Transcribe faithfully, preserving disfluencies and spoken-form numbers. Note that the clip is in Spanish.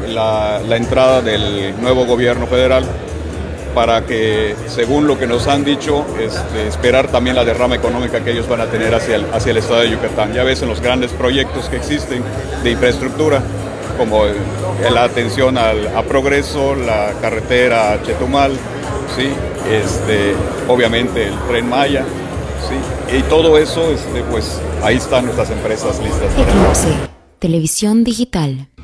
la, la entrada del nuevo gobierno federal para que, según lo que nos han dicho, este, esperar también la derrama económica que ellos van a tener hacia el, hacia el estado de Yucatán. Ya ves en los grandes proyectos que existen de infraestructura, como el, la atención al, a Progreso, la carretera a Chetumal, ¿sí? este, obviamente el Tren Maya, ¿sí? Y todo eso, este, pues ahí están nuestras empresas listas. Eclipse, televisión digital.